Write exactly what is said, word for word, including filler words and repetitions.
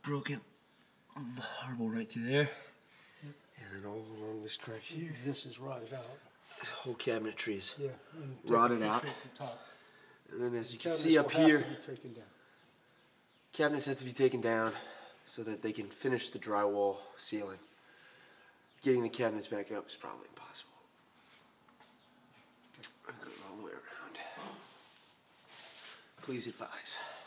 broken marble right through there. Yep. And then all along this crack here. This is rotted out. This whole cabinetry is yeah, rotted out. The top. And then as you can Cabinets see up will have here, to be taken down. cabinets have to be taken down so that they can finish the drywall ceiling. Getting the cabinets back up is probably impossible. I'm going all the way around. Please advise.